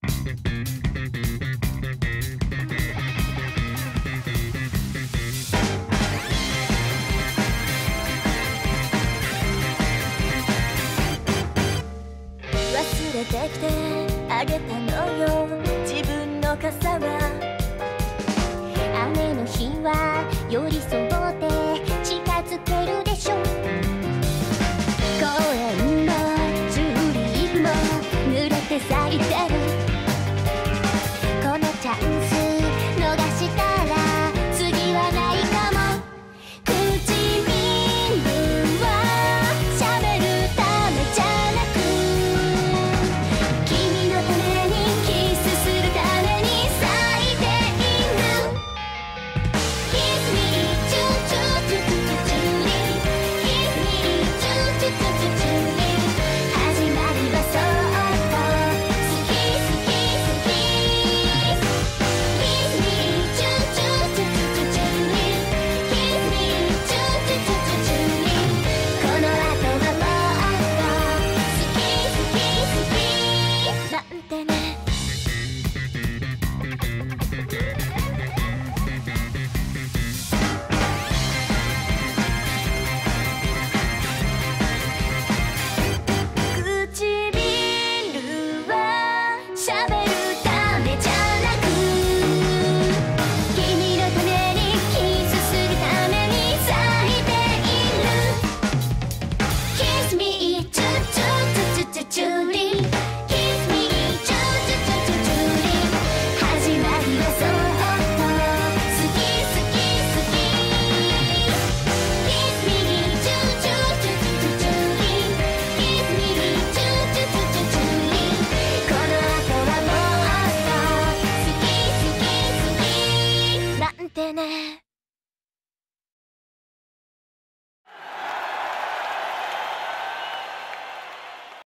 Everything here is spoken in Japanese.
忘れてきてあげたのよ自分の傘は。雨の日は寄り添って近づけるでしょ。公園のチューリップも濡れて咲いてる。このチャンス逃したら次はないかも。唇は喋るためじゃなく君のためにキスするために咲いている。 Kiss me チュチュチュチュチュチュリ Kiss me チュチュチュチュチュリ始まりはそっと好き好き好き Kiss me チュチュチュチュチュチュリ Kiss me チュチュチュチュチュリこの後はもっと好き好き好きなんてね。唇は喋るためじゃなく君のためにキスするために咲いている。 Kiss me チュチュチュチュチュチュリ Kiss me チュチュチュチュチュリ始まりはそっと好き好き好き Kiss me チュチュチュチュチュチュリ Kiss me チュチュチュチュチュリこの後はもっと好き好き好きなんてね。